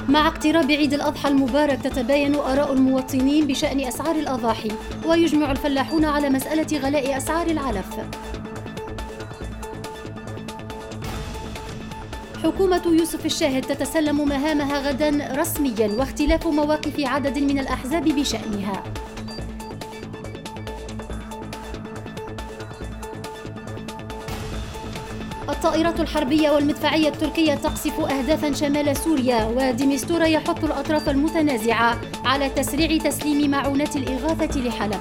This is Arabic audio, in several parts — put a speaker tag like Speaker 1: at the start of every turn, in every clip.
Speaker 1: مع اقتراب عيد الأضحى المبارك تتباين آراء المواطنين بشأن أسعار الأضاحي، ويجمع الفلاحون على مسألة غلاء أسعار العلف. حكومة يوسف الشاهد تتسلم مهامها غدا رسميا، واختلاف مواقف عدد من الأحزاب بشأنها. الطائرات الحربية والمدفعية التركية تقصف أهدافا شمال سوريا، وديمستورا يحث الأطراف المتنازعة على تسريع تسليم معونات الإغاثة لحلب.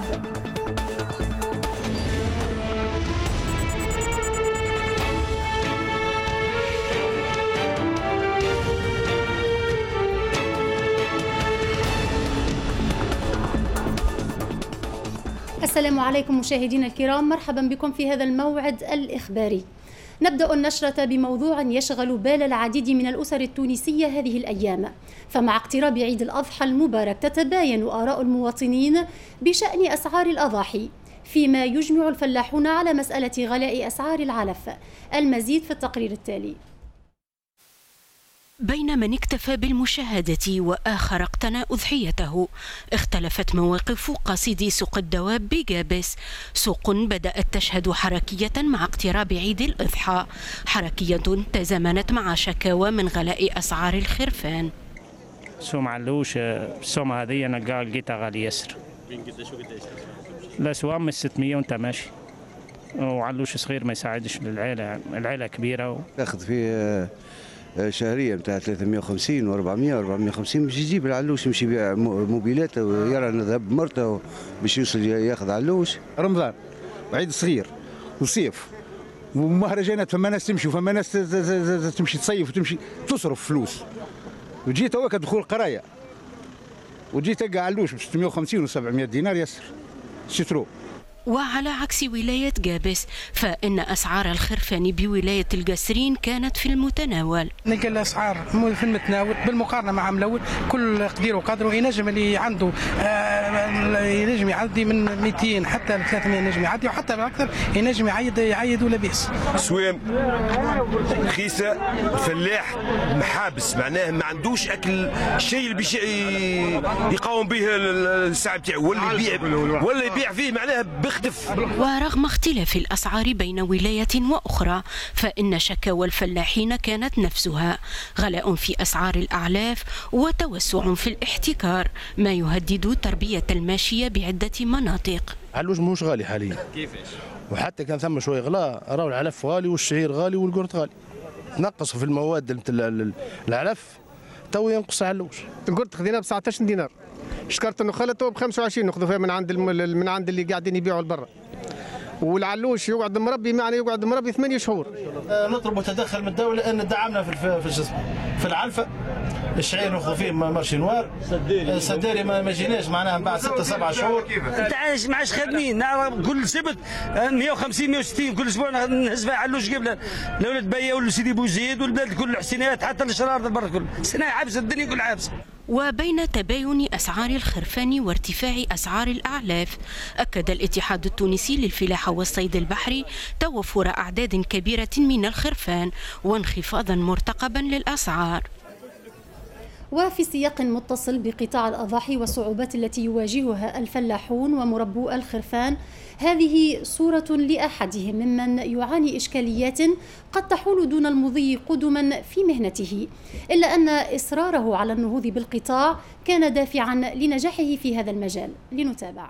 Speaker 1: السلام عليكم مشاهدينا الكرام، مرحبا بكم في هذا الموعد الإخباري. نبدأ النشرة بموضوع يشغل بال العديد من الأسر التونسية هذه الأيام، فمع اقتراب عيد الأضحى المبارك تتباين آراء المواطنين بشأن أسعار الأضاحي، فيما يجمع الفلاحون على مسألة غلاء أسعار العلف. المزيد في التقرير التالي.
Speaker 2: بين من اكتفى بالمشاهدة وآخر اقتنى أضحيته، اختلفت مواقف قاصدي سوق الدواب بجابس، سوق بدأت تشهد حركية مع اقتراب عيد الأضحى، حركية تزامنت مع شكاوى من غلاء أسعار الخرفان.
Speaker 3: سوق معلوش السومة هذه أنا لقيتها غالي يسر. الأسواق من 600 وأنت ماشي، وعلوش صغير ما يساعدش للعائلة، العائلة كبيرة
Speaker 4: تاخذ في شهرية نتاع 350 و400 و450 باش يجيب العلوش، يمشي يبيع موبيلات ويرى انه ذهب مرته باش يوصل ياخذ علوش.
Speaker 5: رمضان وعيد صغير وصيف ومهرجانات، فما ناس تمشي وفما ناس تمشي تصيف وتمشي تصرف فلوس، وجيت هواك دخول قرايه وجيت تلقى علوش ب 650 و700 دينار يسر شترو.
Speaker 2: وعلى عكس ولاية جابس، فإن أسعار الخرفان بولاية القصرين كانت في المتناول.
Speaker 6: نلقى الأسعار في المتناول بالمقارنة مع ملول، كل قدير وقدره. ينجم اللي عنده ينجم يعدي من 200 حتى 300 ينجم يعدي، وحتى بالأكثر ينجم يعيد ولا بيس.
Speaker 7: سوام رخيصة، الفلاح محابس، معناه ما عندوش أكل شيء اللي باش يقاوم به الساعة بتاعه، ولا يبيع فيه معناها
Speaker 2: ورغم اختلاف الأسعار بين ولاية وأخرى، فإن شكاوى الفلاحين كانت نفسها: غلاء في أسعار الأعلاف وتوسع في الاحتكار، ما يهدد تربية الماشية بعدة مناطق.
Speaker 8: علوش مش غالي حاليا كيفاش؟ وحتى كان ثم شوية غلاء، راهو العلف غالي والشعير غالي والقرط غالي، تنقصوا في المواد مثل العلف تو ينقص علوش.
Speaker 9: القرط خذيناه ب 19 دينار، شكرت انه خلته ب 25 ناخذوا فيها من عند اللي قاعدين يبيعوا لبرا، والعلوش يقعد مربي معنا، يقعد مربي 8 شهور.
Speaker 10: نطلب تدخل من الدوله ان دعمنا في العلفه. الشعير ناخذ فيه مارشي نوار، السداري ما جيناش معناها بعد 6 7 شهور.
Speaker 11: ما عادش خادمين، كل سبت 150 160 كل اسبوع نهز فيها علوش قبل الاولاد بيا ولا سيدي بوزيد والبلاد كل الحسينات حتى الشرار البر كل السنه عابسه، الدنيا كل عابسه.
Speaker 2: وبين تباين أسعار الخرفان وارتفاع أسعار الأعلاف، أكد الاتحاد التونسي للفلاحة والصيد البحري توفر أعداد كبيرة من الخرفان وانخفاضا مرتقبا للأسعار.
Speaker 1: وفي سياق متصل بقطاع الأضاحي والصعوبات التي يواجهها الفلاحون ومربو الخرفان، هذه صورة لأحدهم ممن يعاني إشكاليات قد تحول دون المضي قدما في مهنته، إلا أن إصراره على النهوض بالقطاع كان دافعا لنجاحه في هذا المجال. لنتابع.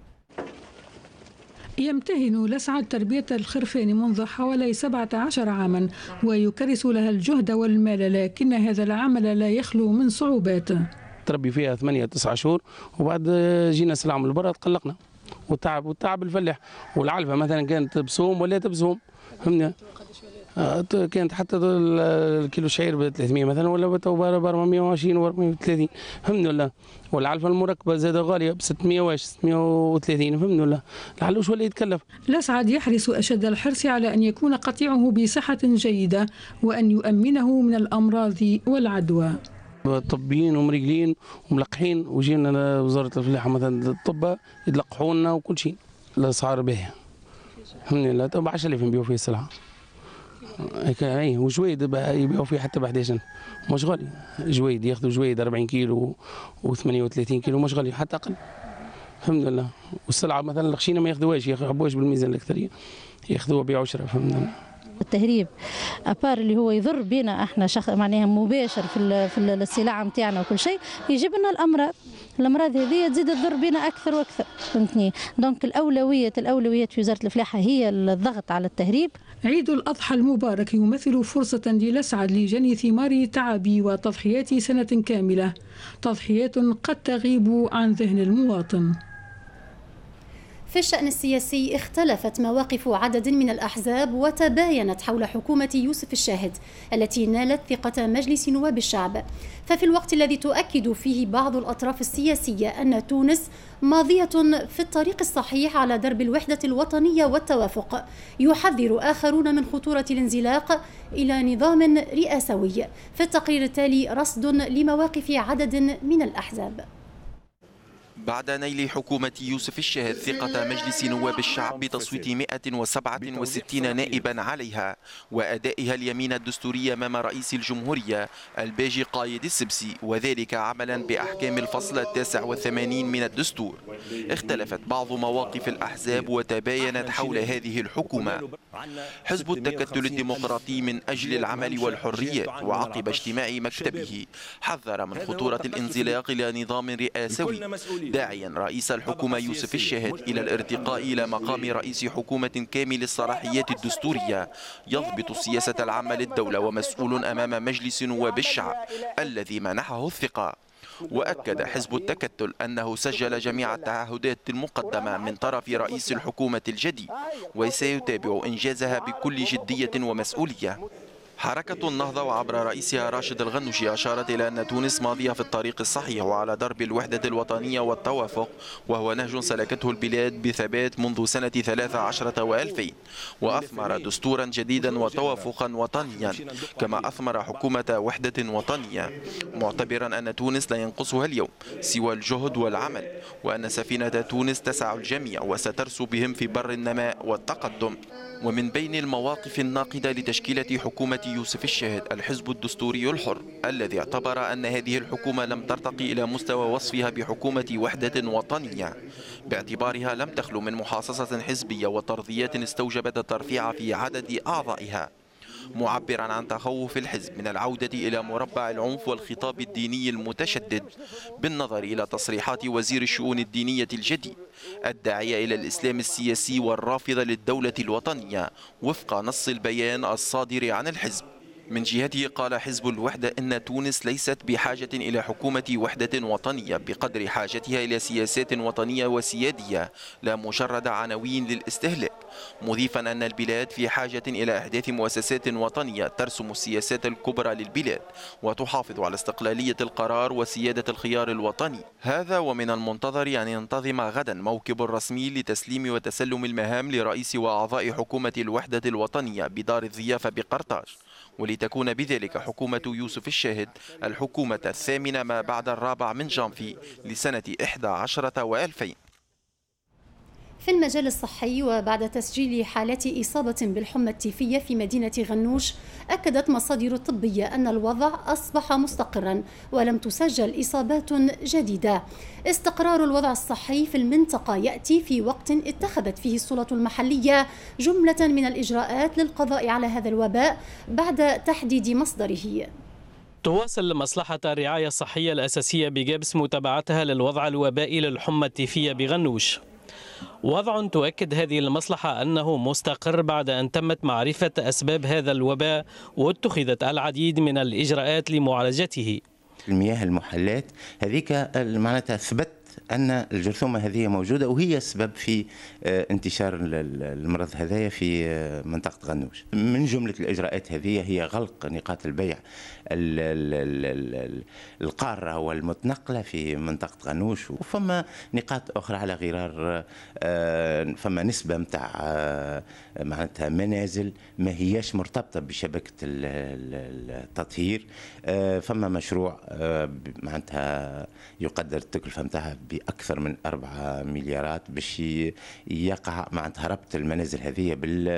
Speaker 12: يمتهن لسعد تربية الخرفان منذ حوالي 17 عاما، ويكرس لها الجهد والمال، لكن هذا العمل لا يخلو من صعوبات.
Speaker 8: تربي فيها 8 9 شهور، وبعد جينا سلعة من البرا تقلقنا، والتعب الفلاح. والعلفة مثلا كانت بسوم ولا تبسوم، فهمنا؟ كانت حتى الكيلو شعير ب 300 مثلا، ولا ب 420 و 430، فهمنا ولا؟ والعلفة المركبة زادة غالية ب 600 630، فهمنا ولا؟ العلوش ولا يتكلف.
Speaker 12: لسعد يحرص أشد الحرص على أن يكون قطيعه بصحة جيدة وأن يؤمنه من الأمراض والعدوى.
Speaker 8: طبيين ومريقلين وملقحين، وجينا وزارة الفلاحة مثلا الطب يتلقحونا وكل شيء. الأسعار باهية، الحمد لله. 10,000 نبيعوا فيه السلعة، اي وجويد يبيعوا فيه حتى ب 11 مش غالي. جويد ياخذوا جويد 40 كيلو و38 كيلو مش غالي حتى اقل الحمد لله. والسلعه مثلا الخشينه ما ياخذوهاش بالميزان الاكثريه ياخذوها بعشره الحمد لله.
Speaker 13: التهريب ابار اللي هو يضر بنا احنا معناها مباشر في السلع نتاعنا وكل شيء، يجيب لنا الامراض هذه تزيد تضر بنا اكثر واكثر، فهمتني؟ دونك الاولويات في وزاره الفلاحه هي الضغط على التهريب.
Speaker 12: عيد الأضحى المبارك يمثل فرصة للأسعد لجني ثمار تعبي وتضحيات سنة كاملة، تضحيات قد تغيب عن ذهن المواطن.
Speaker 1: في الشأن السياسي اختلفت مواقف عدد من الأحزاب وتباينت حول حكومة يوسف الشاهد التي نالت ثقة مجلس نواب الشعب. ففي الوقت الذي تؤكد فيه بعض الأطراف السياسية أن تونس ماضية في الطريق الصحيح على درب الوحدة الوطنية والتوافق، يحذر آخرون من خطورة الانزلاق إلى نظام رئاسوي. في التقرير التالي رصد لمواقف عدد من الأحزاب.
Speaker 14: بعد نيل حكومة يوسف الشاهد ثقة مجلس نواب الشعب بتصويت 167 نائبا عليها وأدائها اليمين الدستوري أمام رئيس الجمهورية الباجي قايد السبسي، وذلك عملا بأحكام الفصل 89 من الدستور، اختلفت بعض مواقف الأحزاب وتباينت حول هذه الحكومة. حزب التكتل الديمقراطي من أجل العمل والحريات وعقب اجتماع مكتبه حذر من خطورة الانزلاق إلى نظام رئاسوي، داعيا رئيس الحكومة يوسف الشاهد إلى الارتقاء إلى مقام رئيس حكومة كامل الصلاحيات الدستورية يضبط السياسة العامة للدولة ومسؤول أمام مجلس نواب الشعب الذي منحه الثقة. وأكد حزب التكتل أنه سجل جميع التعهدات المقدمة من طرف رئيس الحكومة الجديد وسيتابع إنجازها بكل جدية ومسؤولية. حركة النهضة وعبر رئيسها راشد الغنوشي أشارت إلى أن تونس ماضية في الطريق الصحيح وعلى درب الوحدة الوطنية والتوافق، وهو نهج سلكته البلاد بثبات منذ سنة 13 و2000، وأثمر دستورا جديدا وتوافقا وطنيا، كما أثمر حكومة وحدة وطنية، معتبرا أن تونس لا ينقصها اليوم سوى الجهد والعمل، وأن سفينة تونس تسع الجميع وسترسو بهم في بر النماء والتقدم. ومن بين المواقف الناقدة لتشكيلة حكومة يوسف الشاهد الحزب الدستوري الحر الذي اعتبر أن هذه الحكومة لم ترتقي إلى مستوى وصفها بحكومة وحدة وطنية، باعتبارها لم تخلو من محاصصة حزبية وترضيات استوجبت الترفيع في عدد أعضائها، معبرا عن تخوف الحزب من العودة إلى مربع العنف والخطاب الديني المتشدد، بالنظر إلى تصريحات وزير الشؤون الدينية الجديد الداعية إلى الإسلام السياسي والرافض للدولة الوطنية وفق نص البيان الصادر عن الحزب. من جهته قال حزب الوحدة إن تونس ليست بحاجة إلى حكومة وحدة وطنية بقدر حاجتها إلى سياسات وطنية وسيادية لا مجرد عناوين للاستهلاك، مضيفا أن البلاد في حاجة إلى إحداث مؤسسات وطنية ترسم السياسات الكبرى للبلاد وتحافظ على استقلالية القرار وسيادة الخيار الوطني. هذا ومن المنتظر أن ينتظم غدا موكب رسمي لتسليم وتسلم المهام لرئيس وأعضاء حكومة الوحدة الوطنية بدار الضيافة بقرطاج، ولتكون بذلك حكومة يوسف الشاهد الحكومة الثامنة ما بعد 4 من جانفي لسنة 11 و2000.
Speaker 1: في المجال الصحي وبعد تسجيل حالات إصابة بالحمى التيفية في مدينة غنوش، أكدت مصادر طبية أن الوضع أصبح مستقرا ولم تسجل إصابات جديدة. استقرار الوضع الصحي في المنطقة يأتي في وقت اتخذت فيه السلطة المحلية جملة من الإجراءات للقضاء على هذا الوباء بعد تحديد مصدره.
Speaker 15: تواصل مصلحة الرعاية الصحية الأساسية بجابس متابعتها للوضع الوبائي للحمى التيفية بغنوش، وضع تؤكد هذه المصلحة أنه مستقر بعد أن تمت معرفة أسباب هذا الوباء واتخذت العديد من الإجراءات لمعالجته.
Speaker 16: المياه المحلات هذيك معناتها ثبت أن الجرثومة هذه موجودة وهي السبب في انتشار المرض هذايا في منطقة غنوش. من جملة الإجراءات هذه هي غلق نقاط البيع القارة والمتنقلة في منطقة غنوش، وفما نقاط أخرى على غرار، فما نسبة متاع معناتها منازل ما هياش مرتبطة بشبكة التطهير، فما مشروع معناتها يقدر التكلفة متاعها بأكثر من 4 مليارات باش يقع معناتها ربط المنازل هذه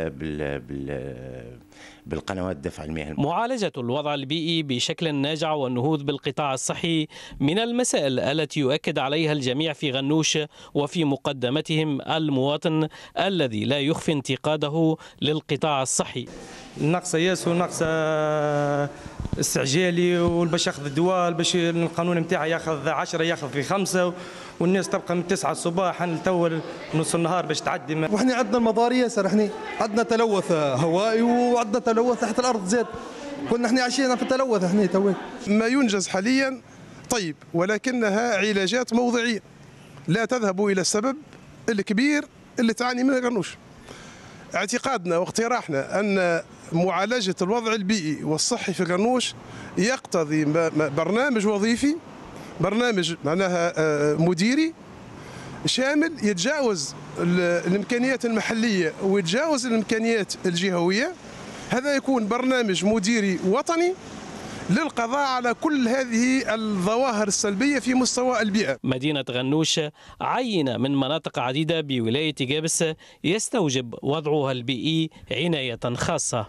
Speaker 16: بالقنوات دفع المياه.
Speaker 15: معالجة الوضع البيئي بشكل ناجع والنهوض بالقطاع الصحي من المسائل التي يؤكد عليها الجميع في غنوش، وفي مقدمتهم المواطن الذي لا يخفي انتقاده للقطاع الصحي.
Speaker 17: النقص ياس ونقص استعجالي، وباش ياخذ الدواء باش القانون نتاعها ياخذ 10 ياخذ في 5، والناس تبقى من 9 الصباح لتول نص النهار باش تعدي.
Speaker 18: وحنا عندنا المضار ياسر، احنا عندنا تلوث هوائي وعندنا تلوث تحت الارض زاد. كنا احنا عايشين في التلوث احنا توي.
Speaker 19: ما ينجز حاليا طيب، ولكنها علاجات موضعيه لا تذهب الى السبب الكبير اللي تعاني منه غنوش. اعتقادنا واقتراحنا ان معالجه الوضع البيئي والصحي في غنوش يقتضي برنامج وظيفي، برنامج معناها مديري شامل يتجاوز الامكانيات المحليه ويتجاوز الامكانيات الجهويه. هذا يكون برنامج مديري وطني للقضاء على كل هذه الظواهر السلبيه في مستوى البيئه.
Speaker 15: مدينه غنوش عينه من مناطق عديده بولايه جابس يستوجب وضعها البيئي عنايه خاصه.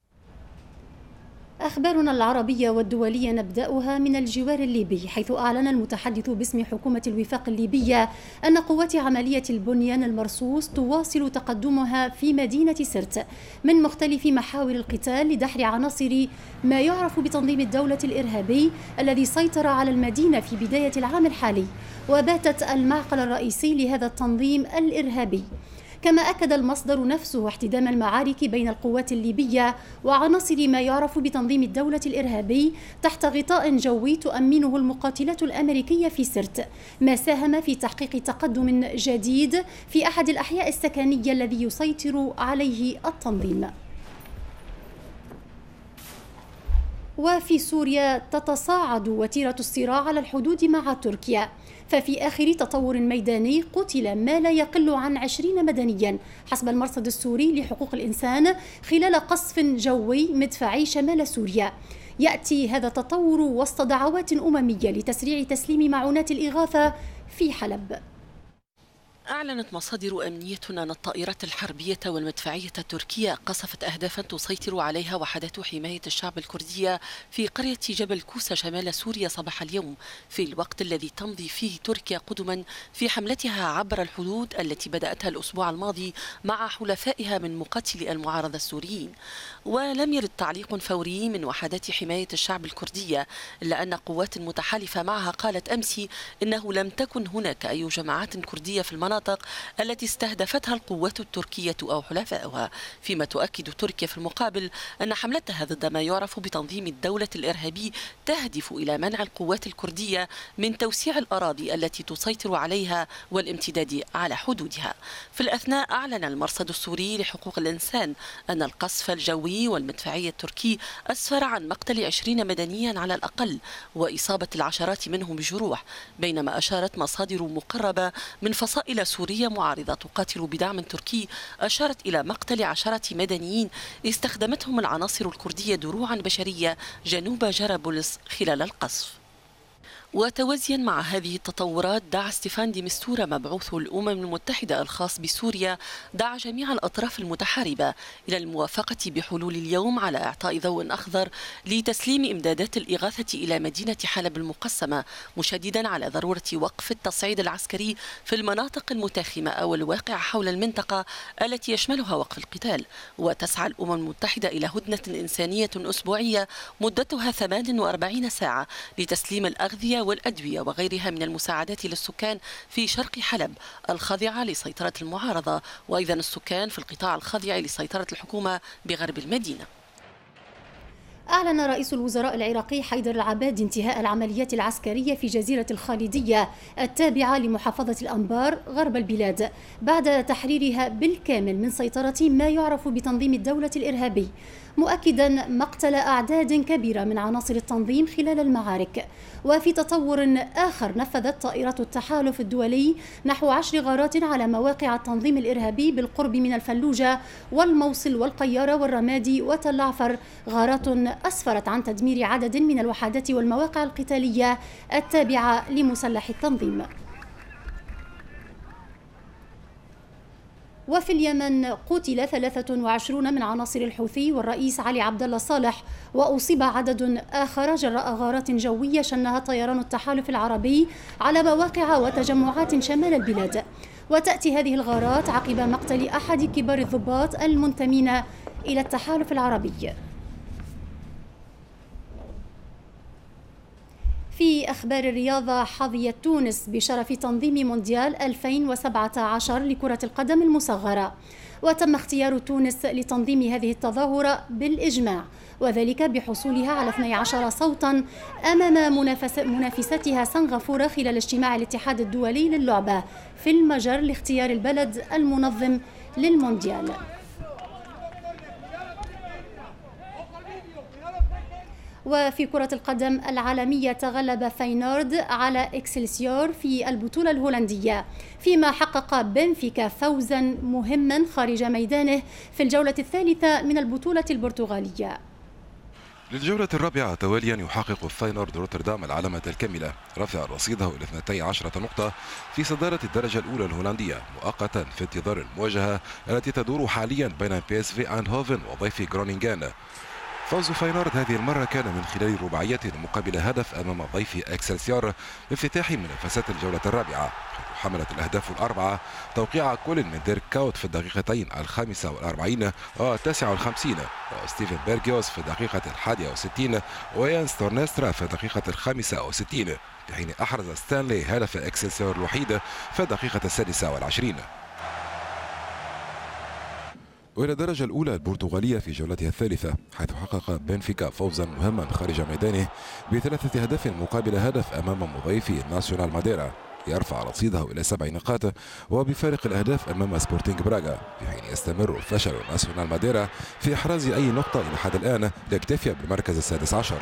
Speaker 1: أخبارنا العربية والدولية نبدأها من الجوار الليبي، حيث أعلن المتحدث باسم حكومة الوفاق الليبية أن قوات عملية البنيان المرصوص تواصل تقدمها في مدينة سرت من مختلف محاور القتال لدحر عناصر ما يعرف بتنظيم الدولة الإرهابي الذي سيطر على المدينة في بداية العام الحالي، وباتت المعقل الرئيسي لهذا التنظيم الإرهابي. كما أكد المصدر نفسه احتدام المعارك بين القوات الليبية وعناصر ما يعرف بتنظيم الدولة الإرهابي تحت غطاء جوي تؤمنه المقاتلات الأمريكية في سرت، ما ساهم في تحقيق تقدم جديد في أحد الأحياء السكنية الذي يسيطر عليه التنظيم. وفي سوريا تتصاعد وتيرة الصراع على الحدود مع تركيا، ففي آخر تطور ميداني قتل ما لا يقل عن 20 مدنيا حسب المرصد السوري لحقوق الإنسان خلال قصف جوي مدفعي شمال سوريا. يأتي هذا التطور وسط دعوات أممية لتسريع تسليم معونات الإغاثة في حلب.
Speaker 20: أعلنت مصادر أمنية أن الطائرات الحربية والمدفعية التركية قصفت أهدافا تسيطر عليها وحدات حماية الشعب الكردية في قرية جبل كوسة شمال سوريا صباح اليوم، في الوقت الذي تمضي فيه تركيا قدما في حملتها عبر الحدود التي بدأتها الأسبوع الماضي مع حلفائها من مقاتلي المعارضة السوريين. ولم يرد تعليق فوري من وحدات حماية الشعب الكردية، إلا أن قوات متحالفة معها قالت أمس إنه لم تكن هناك أي جماعات كردية في المناطق التي استهدفتها القوات التركية أو حلفائها، فيما تؤكد تركيا في المقابل أن حملتها ضد ما يعرف بتنظيم الدولة الإرهابي تهدف إلى منع القوات الكردية من توسيع الأراضي التي تسيطر عليها والامتداد على حدودها. في الأثناء أعلن المرصد السوري لحقوق الإنسان أن القصف الجوي والمدفعي التركي أسفر عن مقتل 20 مدنيا على الأقل وإصابة العشرات منهم بجروح، بينما أشارت مصادر مقربة من فصائل سورية معارضة تقاتل بدعم تركي أشارت إلى مقتل 10 مدنيين استخدمتهم العناصر الكردية دروعا بشرية جنوب جرابلس خلال القصف. وتوازيا مع هذه التطورات، دعا ستيفان دي مستورة مبعوث الأمم المتحدة الخاص بسوريا جميع الأطراف المتحاربة إلى الموافقة بحلول اليوم على إعطاء ضوء أخضر لتسليم إمدادات الإغاثة إلى مدينة حلب المقسمة، مشددا على ضرورة وقف التصعيد العسكري في المناطق المتاخمة أو الواقعة حول المنطقة التي يشملها وقف القتال. وتسعى الأمم المتحدة إلى هدنة إنسانية أسبوعية مدتها 48 ساعة لتسليم الأغذية والأدوية وغيرها من المساعدات للسكان في شرق حلب الخاضعة لسيطرة المعارضة، وأيضا السكان في القطاع الخاضع لسيطرة الحكومة بغرب المدينة.
Speaker 1: أعلن رئيس الوزراء العراقي حيدر العبادي انتهاء العمليات العسكرية في جزيرة الخالدية التابعة لمحافظة الأنبار غرب البلاد بعد تحريرها بالكامل من سيطرة ما يعرف بتنظيم الدولة الإرهابي، مؤكدا مقتل أعداد كبيرة من عناصر التنظيم خلال المعارك. وفي تطور آخر، نفذت طائرات التحالف الدولي نحو 10 غارات على مواقع التنظيم الإرهابي بالقرب من الفلوجة والموصل والقيارة والرمادي وتل عفر، غارات أسفرت عن تدمير عدد من الوحدات والمواقع القتالية التابعة لمسلح التنظيم. وفي اليمن قتل 23 من عناصر الحوثي والرئيس علي عبد الله صالح، وأصيب عدد آخر جراء غارات جوية شنها طيران التحالف العربي على مواقع وتجمعات شمال البلاد. وتأتي هذه الغارات عقب مقتل أحد كبار الضباط المنتمين إلى التحالف العربي. في أخبار الرياضة، حظيت تونس بشرف تنظيم مونديال 2017 لكرة القدم المصغرة، وتم اختيار تونس لتنظيم هذه التظاهرة بالإجماع، وذلك بحصولها على 12 صوتا أمام منافستها سنغافورة خلال اجتماع الاتحاد الدولي للعبة في المجر لاختيار البلد المنظم للمونديال. وفي كرة القدم العالمية، تغلب فاينورد على إكسلسيور في البطولة الهولندية، فيما حقق بنفيكا فوزا مهما خارج ميدانه في الجولة الثالثة من البطولة البرتغالية.
Speaker 21: للجولة الرابعة تواليا يحقق فاينورد روتردام العلامة الكاملة، رفع رصيده إلى 12 نقطة في صدارة الدرجة الأولى الهولندية، مؤقتا في انتظار المواجهة التي تدور حاليا بين PSV أيندهوفن وضيف جرونينغان. فوز فاينورد هذه المرة كان من خلال رباعية مقابل هدف أمام ضيف إكسلسيور بافتتاح منافسات الجولة الرابعة، حيث حملت الأهداف الأربعة توقيع كل من ديرك كاوت في الدقيقتين 45 و 59، وستيفن بيرغيوس في الدقيقة 61 ويان ستورنسترا في الدقيقة 65، في حين أحرز ستانلي هدف إكسلسيور الوحيد في الدقيقة 26. وإلى الدرجة الأولى البرتغالية في جولتها الثالثة، حيث حقق بنفيكا فوزا مهما خارج ميدانه ب3 أهداف مقابل هدف أمام مضيفي ناسيونال ماديرا، يرفع رصيده إلى 7 نقاط وبفارق الأهداف أمام سبورتينغ براغا، في حين يستمر فشل ناسيونال ماديرا في إحراز أي نقطة إلى حد الآن ليكتفي بالمركز 16.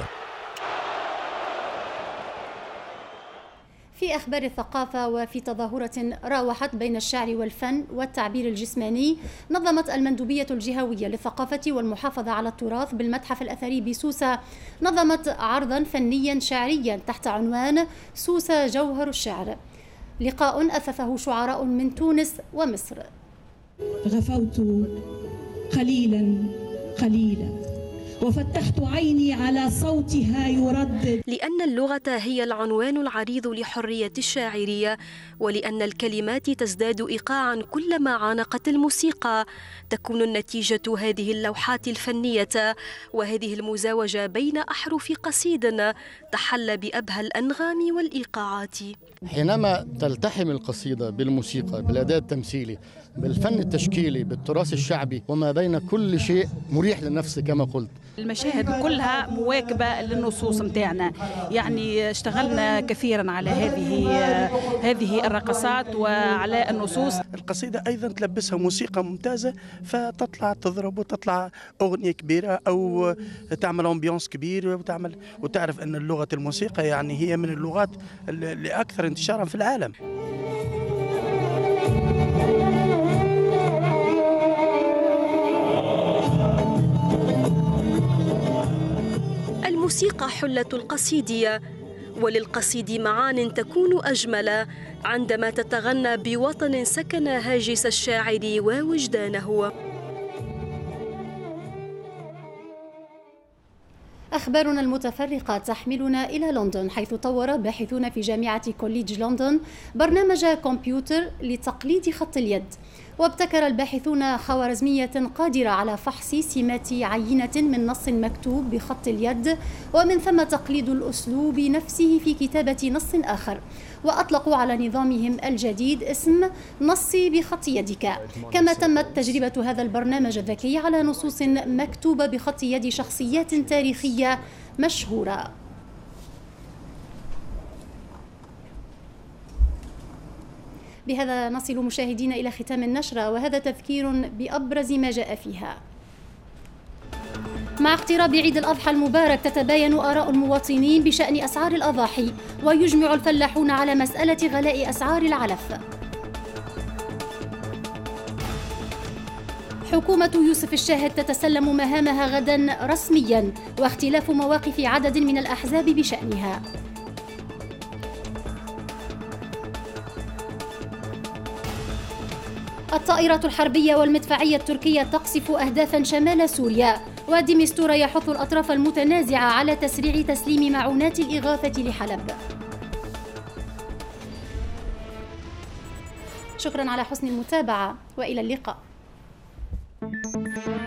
Speaker 1: في أخبار الثقافة، وفي تظاهرة راوحت بين الشعر والفن والتعبير الجسماني، نظمت المندوبية الجهوية للثقافة والمحافظة على التراث بالمتحف الأثري بسوسة نظمت عرضا فنيا شعريا تحت عنوان سوسة جوهر الشعر، لقاء أثثه شعراء من تونس ومصر.
Speaker 22: غفوت قليلا قليلا وفتحت عيني على صوتها يردد،
Speaker 23: لأن اللغة هي العنوان العريض لحرية الشاعرية، ولأن الكلمات تزداد إيقاعا كلما عانقت الموسيقى، تكون النتيجة هذه اللوحات الفنية وهذه المزاوجة بين أحرف قصيد تحلى بأبهى الأنغام والإيقاعات.
Speaker 24: حينما تلتحم القصيدة بالموسيقى، بالأداء التمثيلي، بالفن التشكيلي، بالتراث الشعبي، وما بين كل شيء مريح للنفس كما قلت.
Speaker 25: المشاهد كلها مواكبة للنصوص متاعنا، يعني اشتغلنا كثيرا على هذه الرقصات وعلى النصوص.
Speaker 6: القصيدة أيضا تلبسها موسيقى ممتازة، فتطلع تضرب وتطلع أغنية كبيرة أو تعمل أمبيونس كبير وتعرف أن اللغة الموسيقى يعني هي من اللغات اللي أكثر انتشارا في العالم.
Speaker 23: الموسيقى حلة القصيدية، وللقصيد معان تكون أجمل عندما تتغنى بوطن سكن هاجس الشاعر ووجدانه.
Speaker 1: أخبارنا المتفرقة تحملنا إلى لندن، حيث طور باحثون في جامعة كوليدج لندن برنامج كمبيوتر لتقليد خط اليد. وابتكر الباحثون خوارزمية قادرة على فحص سمات عينة من نص مكتوب بخط اليد، ومن ثم تقليد الأسلوب نفسه في كتابة نص آخر. وأطلقوا على نظامهم الجديد اسم نصي بخط يدك. كما تمت تجربة هذا البرنامج الذكي على نصوص مكتوبة بخط يد شخصيات تاريخية مشهورة. بهذا نصل مشاهدينا إلى ختام النشرة، وهذا تذكير بأبرز ما جاء فيها. مع اقتراب عيد الأضحى المبارك تتباين آراء المواطنين بشأن أسعار الأضاحي، ويجمع الفلاحون على مسألة غلاء أسعار العلف. حكومة يوسف الشاهد تتسلم مهامها غدا رسميا، واختلاف مواقف عدد من الأحزاب بشأنها. الطائرات الحربية والمدفعية التركية تقصف أهدافا شمال سوريا، ودي مستورة يحث الأطراف المتنازعة على تسريع تسليم معونات الإغاثة لحلب. شكرا على حسن المتابعة وإلى اللقاء.